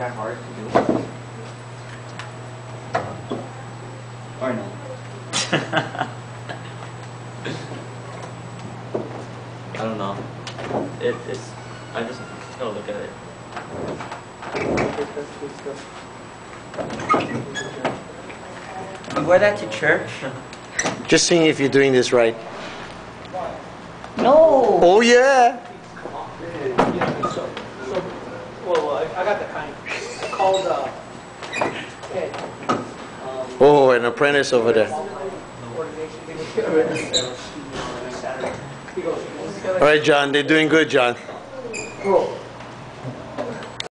that hard to do? Or no? I don't know. It's. I just gotta look at it. You wear that to church? Just seeing if you're doing this right. No. Oh yeah. Well, I got the kind called. Oh, an apprentice over there. All right, John. They're doing good, John. Cool.